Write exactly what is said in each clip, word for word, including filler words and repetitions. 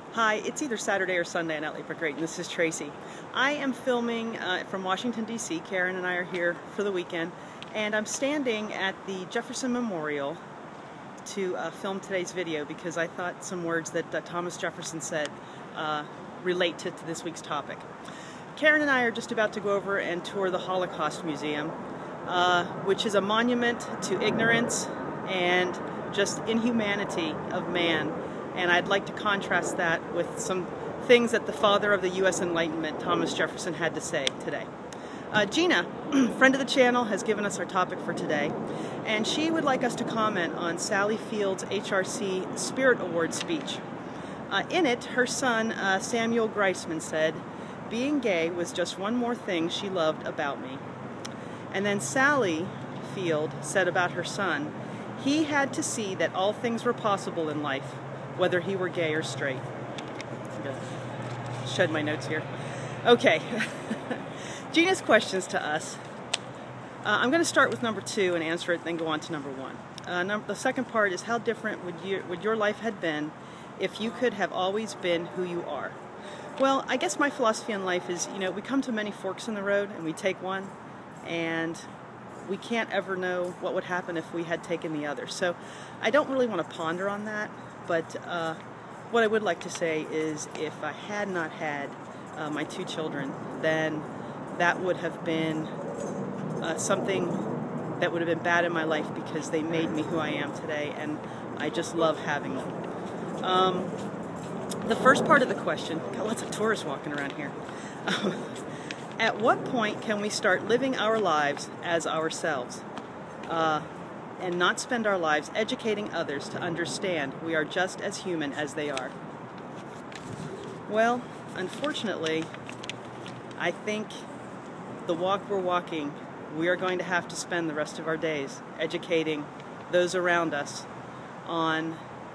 Hi, it's either Saturday or Sunday in Atlee Park, and this is Tracy. I am filming uh, from Washington, D C Karen and I are here for the weekend, and I'm standing at the Jefferson Memorial to uh, film today's video because I thought some words that uh, Thomas Jefferson said uh, relate to, to this week's topic. Karen and I are just about to go over and tour the Holocaust Museum, uh, which is a monument to ignorance and just inhumanity of man. And I'd like to contrast that with some things that the father of the U S Enlightenment, Thomas Jefferson, had to say today. Uh, Gina, friend of the channel, has given us our topic for today, and she would like us to comment on Sally Field's H R C Spirit Award speech. Uh, in it, her son, uh, Samuel Greisman, said, "Being gay was just one more thing she loved about me." And then Sally Field said about her son, "He had to see that all things were possible in life, whether he were gay or straight." I'm gonna shed my notes here. Okay. Gina's questions to us. Uh, I'm going to start with number two and answer it, then go on to number one. Uh, number, the second part is, how different would, you, would your life have been if you could have always been who you are? Well, I guess my philosophy in life is, you know, we come to many forks in the road and we take one, and we can't ever know what would happen if we had taken the other. So I don't really want to ponder on that, but uh, what I would like to say is, if I had not had uh, my two children, then that would have been uh, something that would have been bad in my life, because they made me who I am today, and I just love having them. Um, the first part of the question, got lots of tourists walking around here. Um, at what point can we start living our lives as ourselves uh, and not spend our lives educating others to understand we are just as human as they are? Well, unfortunately, I think the walk we're walking, we are going to have to spend the rest of our days educating those around us on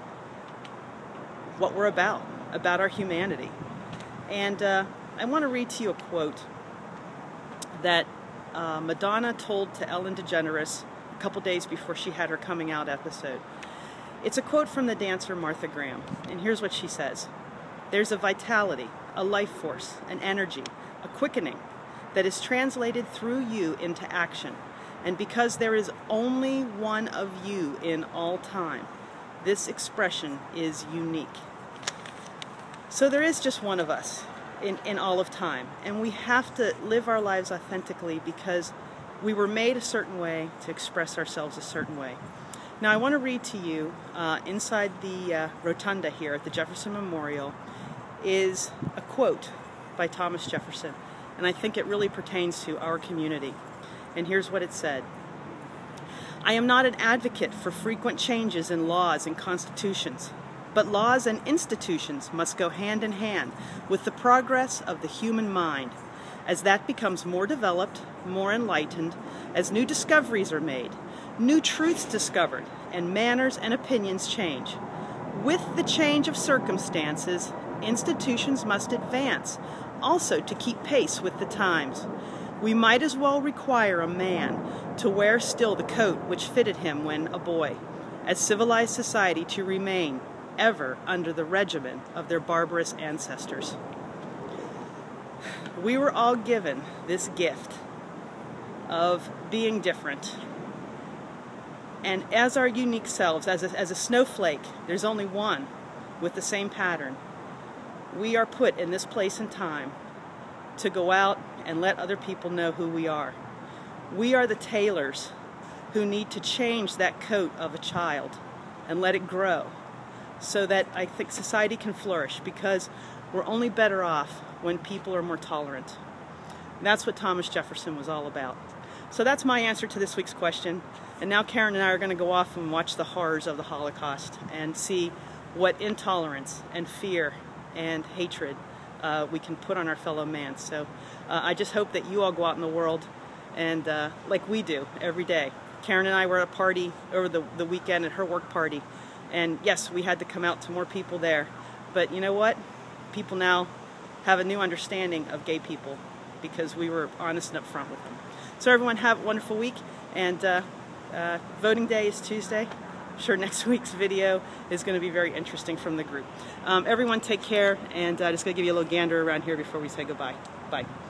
what we're about, about our humanity. And uh, I want to read to you a quote that uh, Madonna told to Ellen DeGeneres a couple days before she had her coming out episode. It's a quote from the dancer Martha Graham, and here's what she says: "There's a vitality, a life force, an energy, a quickening that is translated through you into action. And because there is only one of you in all time, this expression is unique." So there is just one of us in, in all of time. And we have to live our lives authentically, because we were made a certain way to express ourselves a certain way. Now I want to read to you, uh, inside the uh, rotunda here at the Jefferson Memorial, is a quote by Thomas Jefferson. And I think it really pertains to our community. And here's what it said: "I am not an advocate for frequent changes in laws and constitutions, but laws and institutions must go hand in hand with the progress of the human mind. As that becomes more developed, more enlightened, as new discoveries are made, new truths discovered, and manners and opinions change. With the change of circumstances, institutions must advance, also to keep pace with the times. We might as well require a man to wear still the coat which fitted him when a boy, as civilized society to remain ever under the regimen of their barbarous ancestors." We were all given this gift of being different. And as our unique selves, as a, as a snowflake, there's only one with the same pattern. We are put in this place and time to go out and let other people know who we are. We are the tailors who need to change that coat of a child and let it grow, so that I think society can flourish, because we're only better off when people are more tolerant. And that's what Thomas Jefferson was all about. So that's my answer to this week's question. And now Karen and I are going to go off and watch the horrors of the Holocaust and see what intolerance and fear and hatred uh, we can put on our fellow man. So uh, I just hope that you all go out in the world and uh, like we do every day. Karen and I were at a party over the, the weekend at her work party, and yes, we had to come out to more people there, but you know what? People now have a new understanding of gay people because we were honest and upfront with them. So everyone have a wonderful week, and uh, uh, voting day is Tuesday. I'm sure next week's video is going to be very interesting from the group. Um, everyone take care, and uh, just going to give you a little gander around here before we say goodbye. Bye.